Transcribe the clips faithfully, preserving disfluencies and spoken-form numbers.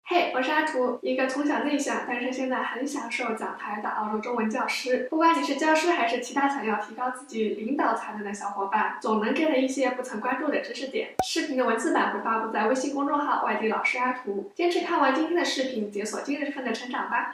嘿，我是阿图，一个从小内向，但是现在很享受讲台的澳洲中文教师。不管你是教师还是其他想要提高自己领导才能的小伙伴，总能 get 一些不曾关注的知识点。视频的文字版会发布在微信公众号外地老师阿图。坚持看完今天的视频，解锁今日份的成长吧。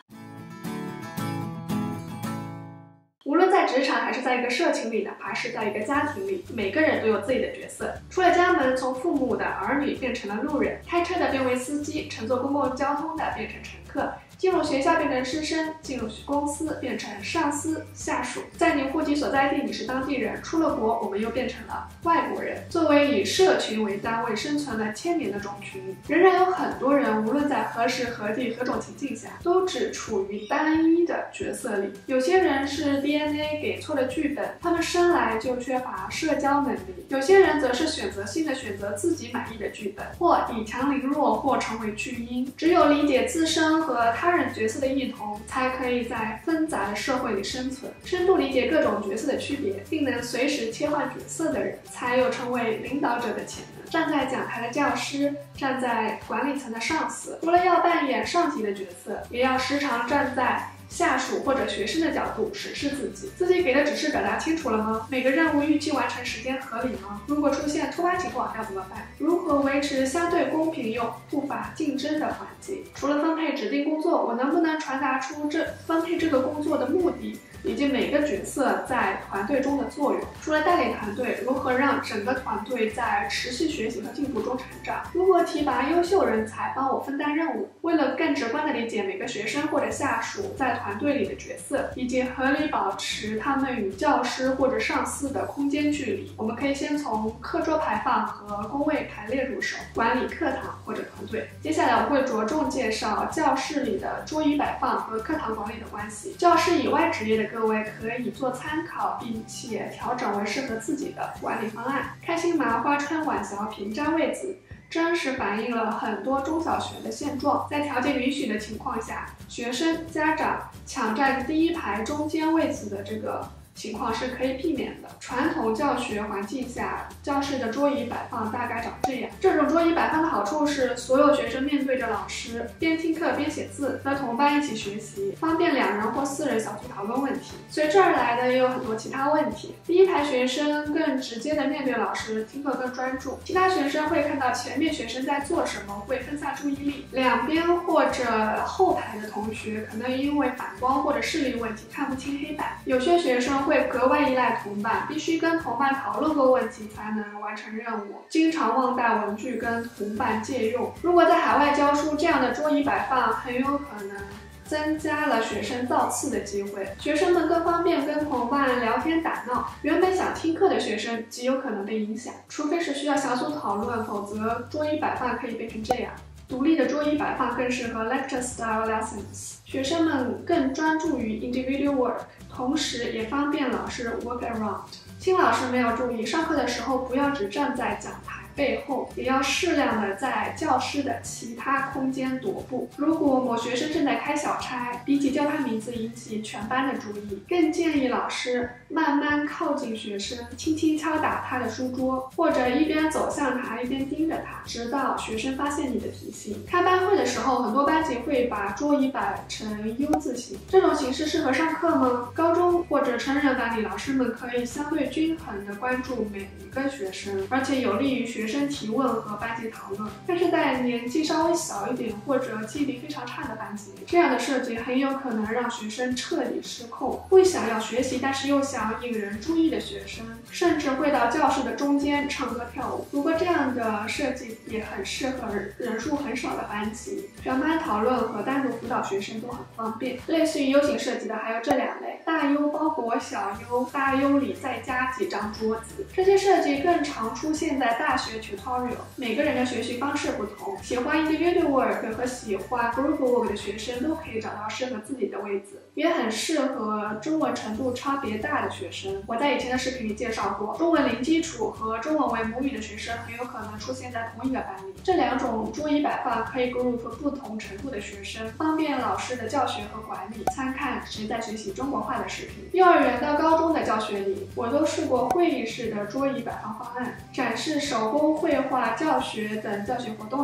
无论在职场还是在一个社群里，哪怕是在一个家庭里，每个人都有自己的角色。出了家门，从父母的儿女变成了路人，开车的变为司机，乘坐公共交通的变成乘客，进入学校变成师生，进入公司变成上司、下属。在你户籍所在地，你是当地人；出了国，我们又变成了外国人。作为以社群为单位生存了千年的种群，仍然有很多人，无论在何时何地何种情境下，都只处于单一的角色里。有些人是 D N A 给错了剧本，他们生来就缺乏社交能力；有些人则是选择性的选择自己满意的剧本，或以强凌弱，或成为巨婴。只有理解自身和他人角色的异同，才可以在纷杂的社会里生存。深度理解各种角色的区别，并能随时切换角色的人，才有成为领导者的潜能。站在讲台的教师，站在管理层的上司，除了要扮演上级的角色，也要时常站在下属或者学生的角度审视自己，自己给的指示表达清楚了吗？每个任务预期完成时间合理吗？如果出现突发情况要怎么办？如何维持相对公平又不乏竞争的环境？除了分配指定工作，我能不能传达出这分配这个工作的目的，以及每个角色在团队中的作用？除了带领团队，如何让整个团队在持续学习和进步中成长？如何提拔优秀人才帮我分担任务？为了更直观地理解每个学生或者下属在团队里的角色，以及合理保持他们与教师或者上司的空间距离，我们可以先从课桌排放和工位排列入手，管理课堂或者团队。接下来我会着重介绍教室里的桌椅摆放和课堂管理的关系。教室以外职业的各位可以做参考，并且调整为适合自己的管理方案。开心麻花春晚小品占位子，真实反映了很多中小学的现状。在条件允许的情况下，学生、家长抢占第一排中间位子的这个情况是可以避免的。传统教学环境下，教室的桌椅摆放大概长这样。这种桌椅摆放的好处是，所有学生面对着老师，边听课边写字，和同伴一起学习，方便两人或四人小组讨论问题。随之而来的也有很多其他问题。第一排学生更直接的面对老师，听课更专注；其他学生会看到前面学生在做什么，会分散注意力。两边或者后排的同学可能因为反光或者视力问题看不清黑板。有些学生会格外依赖同伴，必须跟同伴讨论过问题才能完成任务，经常忘带文具跟同伴借用。如果在海外教书，这样的桌椅摆放很有可能增加了学生造次的机会，学生们更方便跟同伴聊天打闹，原本想听课的学生极有可能被影响，除非是需要小组讨论，否则桌椅摆放可以变成这样。独立的桌椅摆放更适合 lecture style lessons， 学生们更专注于 individual work， 同时也方便老师 work around。 新老师没有注意，上课的时候不要只站在讲台背后，也要适量的在教室的其他空间踱步。如果某学生正在开小差，比起叫他名字引起全班的注意，更建议老师慢慢靠近学生，轻轻敲打他的书桌，或者一边走向他一边盯着他，直到学生发现你的提醒。开班会的时候，很多班级会把桌椅摆成 U 字形，这种形式适合上课吗？高中或者成人班里，老师们可以相对均衡地关注每一个学生，而且有利于学生提问和班级讨论。但是在年纪稍微小一点或者记忆力非常差的班级，这样的设计很有可能让学生彻底失控，不想要学习但是又想引人注意的学生，甚至会到教室的中间唱歌跳舞。不过这样的设计也很适合人数很少的班级，全班讨论和单独辅导学生都很方便。类似于 U 型设计的还有这两类：大 U 包裹小 U， 大 U 里再加几张桌子。这些设计更常出现在大学 tutorial。 每个人的学习方式不同，喜欢 individual work 和喜欢 group work 的学生都可以找到适合自己的位置，也很适合中文程度差别大的学生。我在以前的视频里介绍过，中文零基础和中文为母语的学生很有可能出现在同一个班里。这两种桌椅摆放可以 group 不同程度的学生，方便老师的教学和管理。参看谁在学习中国话的视频。幼儿园到高中的教学里，我都试过会议室的桌椅摆放方案，展示手工绘画、教学等教学活动的时候，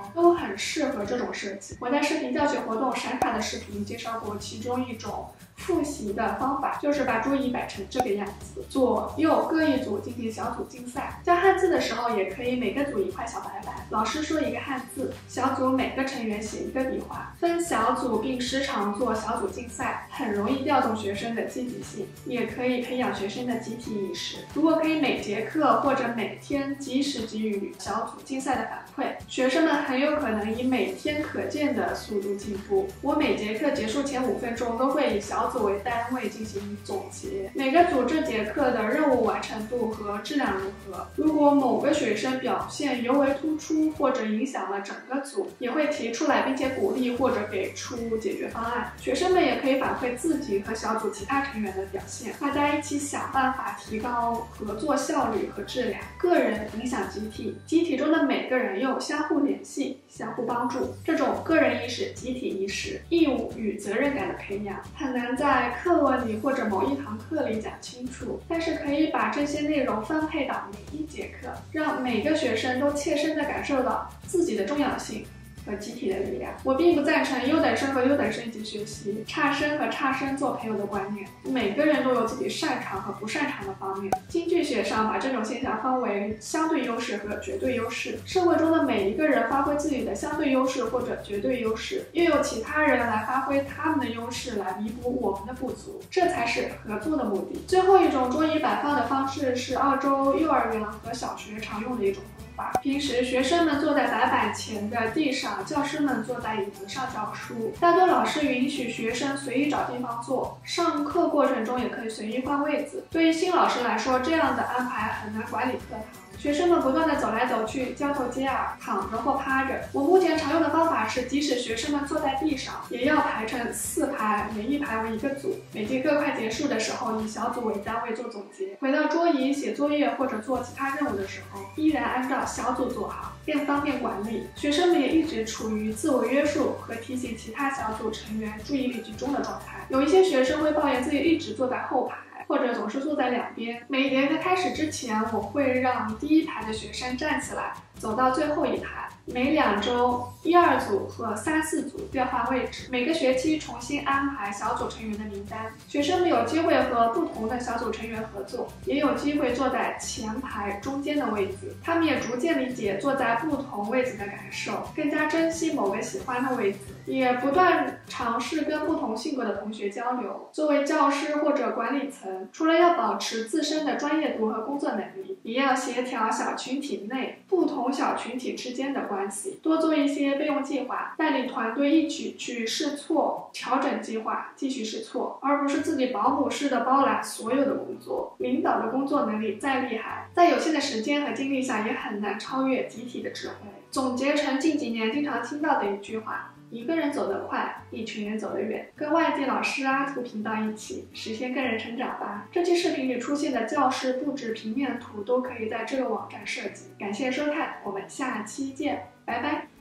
都很适合这种设计。我在视频教学活动闪卡的视频介绍过其中一种复习的方法，就是把桌椅摆成这个样子，左右各一组进行小组竞赛。教汉字的时候，也可以每个组一块小白板，老师说一个汉字，小组每个成员写一个笔画，分小组并时常做小组竞赛，很容易调动学生的积极性，也可以培养学生的集体意识。如果可以每节课或者每天及时给予小组竞赛的反馈，学生们很有可能以每天可见的速度进步。我每节课结束前五分钟都会以小组为单位进行总结，每个组这节课的任务完成度和质量如何。如果某个学生表现尤为突出或者影响了整个组，也会提出来并且鼓励或者给出解决方案。学生们也可以反馈自己和小组其他成员的表现，大家一起想办法提高合作效率和质量。个人影响集体，集体中的每个人又相互联系、相互帮助。这种个人意识、集体意识、义务与责任感的培养，很难在课文里或者某一堂课里讲清楚，但是可以把这些内容分配到每一节课，让每个学生都切身地感受到自己的重要性和集体的力量。我并不赞成优等生和优等生一起学习，差生和差生做朋友的观念。每个人都有自己擅长和不擅长的方面。经济学上把这种现象分为相对优势和绝对优势。社会中的每一个人发挥自己的相对优势或者绝对优势，又有其他人来发挥他们的优势来弥补我们的不足，这才是合作的目的。最后一种桌椅摆放的方式是澳洲幼儿园和小学常用的一种方法。平时学生们坐在白板前的地上，教师们坐在椅子上教书。大多老师允许学生随意找地方坐，上课过程中也可以随意换位子。对于新老师来说，这样的安排很难管理课堂。学生们不断地走来走去，交头接耳，躺着或趴着。我目前常用的方法是，即使学生们坐在地上，也要排成四排，每一排为一个组。每节课快结束的时候，以小组为单位做总结。回到桌椅写作业或者做其他任务的时候，依然按照小组做好，更方便管理。学生们也一直处于自我约束和提醒其他小组成员注意力集中的状态。有一些学生会抱怨自己一直坐在后排，或者总是坐在两边。每节课开始之前，我会让第一排的学生站起来，走到最后一排。每两周，一二组和三四组调换位置。每个学期重新安排小组成员的名单。学生们有机会和不同的小组成员合作，也有机会坐在前排中间的位置。他们也逐渐理解坐在不同位置的感受，更加珍惜某个喜欢的位置，也不断尝试跟不同性格的同学交流。作为教师或者管理层，除了要保持自身的专业度和工作能力，也要协调小群体内不同小群体之间的关系，多做一些备用计划，带领团队一起去试错，调整计划，继续试错，而不是自己保姆式的包揽所有的工作。领导的工作能力再厉害，在有限的时间和精力下，也很难超越集体的智慧。总结成近几年经常听到的一句话：一个人走得快，一群人走得远。跟外地老师阿图频道一起实现个人成长吧。这期视频里出现的教室布置平面图都可以在这个网站设计。感谢收看，我们下期见，拜拜。